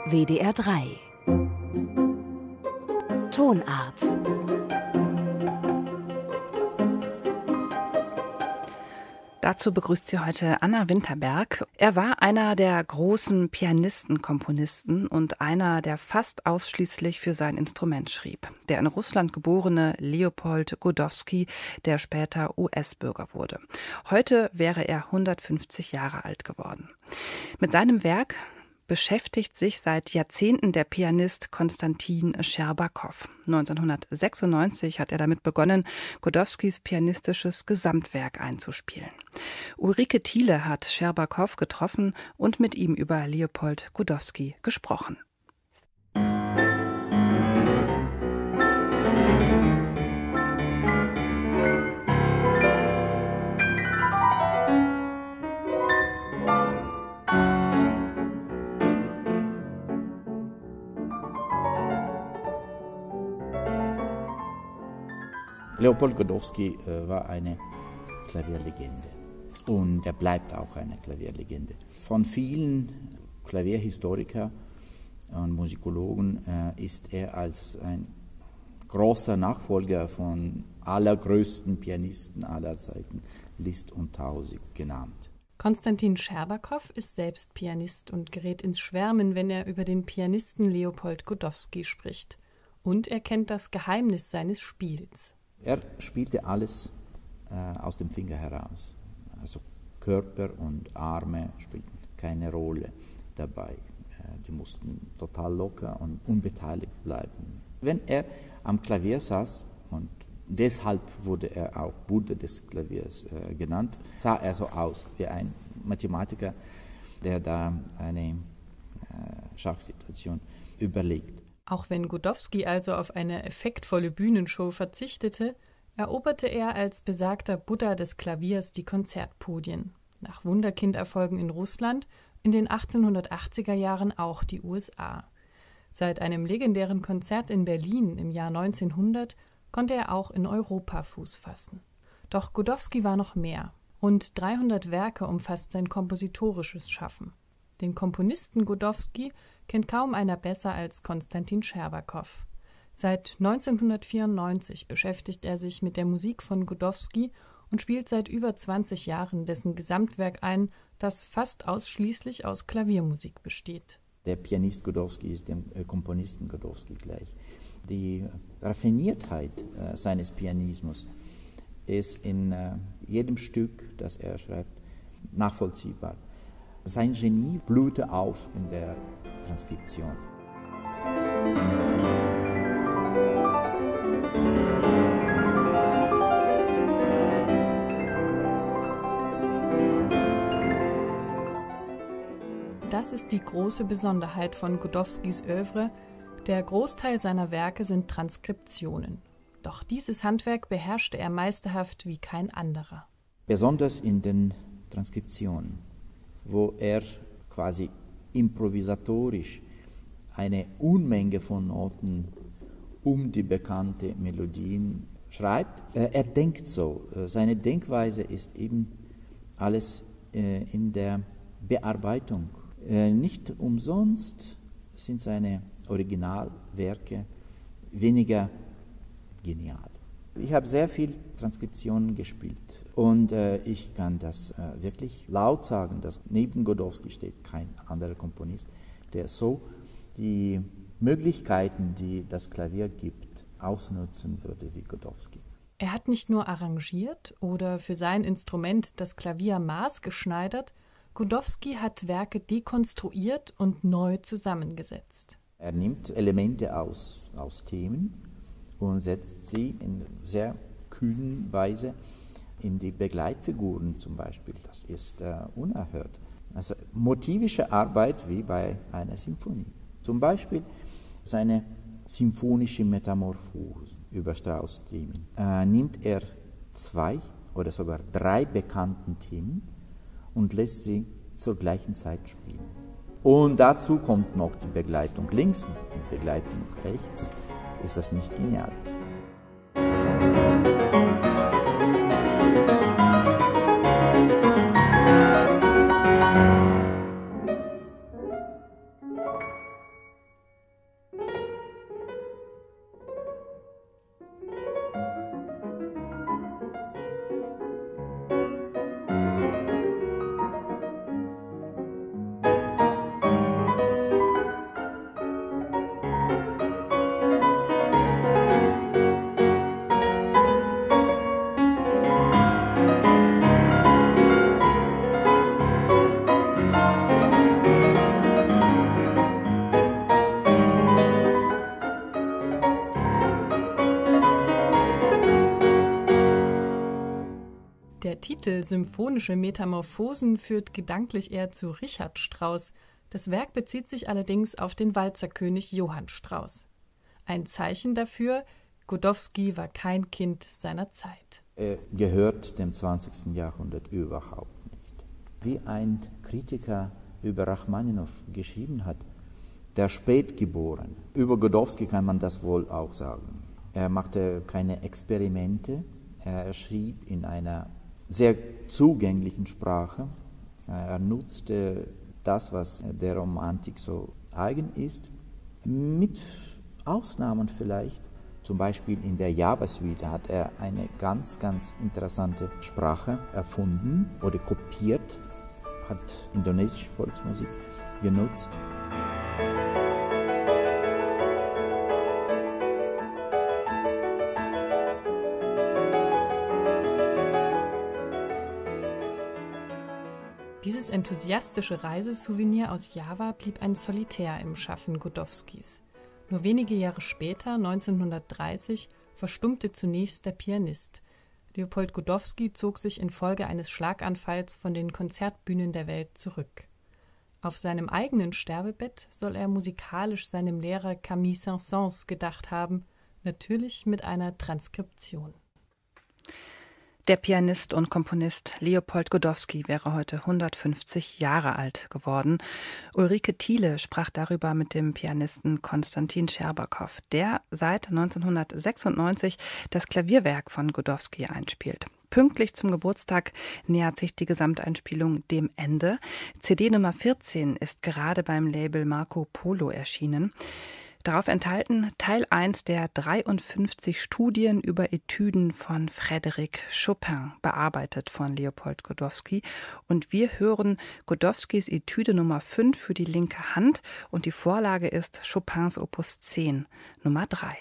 WDR 3 Tonart. Dazu begrüßt sie heute Anna Winterberg. Er war einer der großen Pianisten, Komponisten und einer, der fast ausschließlich für sein Instrument schrieb. Der in Russland geborene Leopold Godowsky, der später US-Bürger wurde. Heute wäre er 150 Jahre alt geworden. Mit seinem Werk beschäftigt sich seit Jahrzehnten der Pianist Konstantin Scherbakow. 1996 hat er damit begonnen, Godowskys pianistisches Gesamtwerk einzuspielen. Ulrike Thiele hat Scherbakow getroffen und mit ihm über Leopold Godowsky gesprochen. Leopold Godowsky war eine Klavierlegende und er bleibt auch eine Klavierlegende. Von vielen Klavierhistorikern und Musikologen ist er als ein großer Nachfolger von allergrößten Pianisten aller Zeiten, Liszt und Tausig, genannt. Konstantin Scherbakow ist selbst Pianist und gerät ins Schwärmen, wenn er über den Pianisten Leopold Godowsky spricht. Und er kennt das Geheimnis seines Spiels. Er spielte alles aus dem Finger heraus. Also Körper und Arme spielten keine Rolle dabei. Die mussten total locker und unbeteiligt bleiben. Wenn er am Klavier saß, und deshalb wurde er auch Buddha des Klaviers genannt, sah er so aus wie ein Mathematiker, der da eine Schachsituation überlegt. Auch wenn Godowsky also auf eine effektvolle Bühnenshow verzichtete, eroberte er als besagter Buddha des Klaviers die Konzertpodien. Nach Wunderkinderfolgen in Russland, in den 1880er Jahren auch die USA. Seit einem legendären Konzert in Berlin im Jahr 1900 konnte er auch in Europa Fuß fassen. Doch Godowsky war noch mehr. Rund 300 Werke umfasst sein kompositorisches Schaffen. Den Komponisten Godowsky kennt kaum einer besser als Konstantin Scherbakow. Seit 1994 beschäftigt er sich mit der Musik von Godowsky und spielt seit über 20 Jahren dessen Gesamtwerk ein, das fast ausschließlich aus Klaviermusik besteht. Der Pianist Godowsky ist dem Komponisten Godowsky gleich. Die Raffiniertheit seines Pianismus ist in jedem Stück, das er schreibt, nachvollziehbar. Sein Genie blühte auf in der Transkription. Das ist die große Besonderheit von Godowskys Œuvre. Der Großteil seiner Werke sind Transkriptionen. Doch dieses Handwerk beherrschte er meisterhaft wie kein anderer. Besonders in den Transkriptionen, wo er quasi improvisatorisch eine Unmenge von Noten um die bekannte Melodien schreibt. Er denkt so. Seine Denkweise ist eben alles in der Bearbeitung. Nicht umsonst sind seine Originalwerke weniger genial. Ich habe sehr viel Transkriptionen gespielt und ich kann das wirklich laut sagen, dass neben Godowsky steht kein anderer Komponist, der so die Möglichkeiten, die das Klavier gibt, ausnutzen würde wie Godowsky. Er hat nicht nur arrangiert oder für sein Instrument das Klavier maßgeschneidert, Godowsky hat Werke dekonstruiert und neu zusammengesetzt. Er nimmt Elemente aus Themen und setzt sie in sehr kühnen Weise in die Begleitfiguren zum Beispiel. Das ist unerhört. Also motivische Arbeit wie bei einer Symphonie. Zum Beispiel seine symphonische Metamorphose über Strauss-Themen. Nimmt er 2 oder sogar 3 bekannten Themen und lässt sie zur gleichen Zeit spielen. Und dazu kommt noch die Begleitung links und die Begleitung rechts. Ist das nicht genial? Titel Symphonische Metamorphosen führt gedanklich eher zu Richard Strauss. Das Werk bezieht sich allerdings auf den Walzerkönig Johann Strauss. Ein Zeichen dafür, Godowsky war kein Kind seiner Zeit. Er gehört dem 20. Jahrhundert überhaupt nicht. Wie ein Kritiker über Rachmaninow geschrieben hat, der Spätgeborene. Über Godowsky kann man das wohl auch sagen. Er machte keine Experimente, er schrieb in einer sehr zugänglichen Sprache. Er nutzte das, was der Romantik so eigen ist, mit Ausnahmen vielleicht. Zum Beispiel in der Java-Suite hat er eine ganz, ganz interessante Sprache erfunden oder kopiert, hat indonesische Volksmusik genutzt. Dieses enthusiastische Reisesouvenir aus Java blieb ein Solitär im Schaffen Godowskys. Nur wenige Jahre später, 1930, verstummte zunächst der Pianist. Leopold Godowsky zog sich infolge eines Schlaganfalls von den Konzertbühnen der Welt zurück. Auf seinem eigenen Sterbebett soll er musikalisch seinem Lehrer Camille Saint-Saëns gedacht haben, natürlich mit einer Transkription. Der Pianist und Komponist Leopold Godowsky wäre heute 150 Jahre alt geworden. Ulrike Thiele sprach darüber mit dem Pianisten Konstantin Scherbakow, der seit 1996 das Klavierwerk von Godowsky einspielt. Pünktlich zum Geburtstag nähert sich die Gesamteinspielung dem Ende. CD Nummer 14 ist gerade beim Label Marco Polo erschienen. Darauf enthalten Teil 1 der 53 Studien über Etüden von Frédéric Chopin, bearbeitet von Leopold Godowsky. Und wir hören Godowskys Etüde Nummer 5 für die linke Hand und die Vorlage ist Chopins Opus 10, Nummer 3.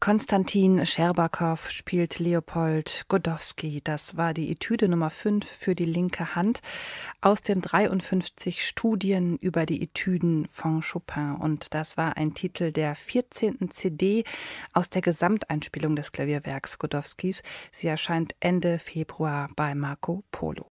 Konstantin Scherbakow spielt Leopold Godowsky. Das war die Etüde Nummer 5 für die linke Hand aus den 53 Studien über die Etüden von Chopin. Und das war ein Titel der 14. CD aus der Gesamteinspielung des Klavierwerks Godowskis. Sie erscheint Ende Februar bei Marco Polo.